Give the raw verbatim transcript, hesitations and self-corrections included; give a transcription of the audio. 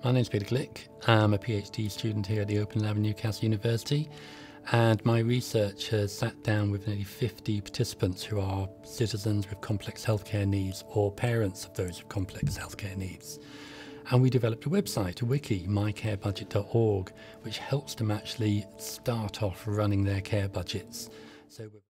My name's Peter Glick. I'm a PhD student here at the Open Lab of Newcastle University, and my research has sat down with nearly fifty participants who are citizens with complex healthcare needs or parents of those with complex healthcare needs. And we developed a website, a wiki, my care budget dot org, which helps them actually start off running their care budgets. So